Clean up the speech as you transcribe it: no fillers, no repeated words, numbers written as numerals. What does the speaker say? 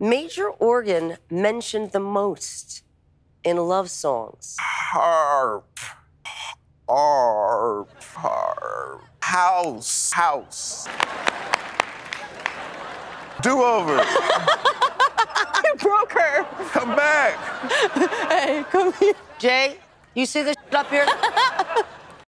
major organ mentioned the most in love songs? Harp. Harp. Harp. House. House. Do-over. I broke her. Come back. Hey, come here. Jay, you see this up here?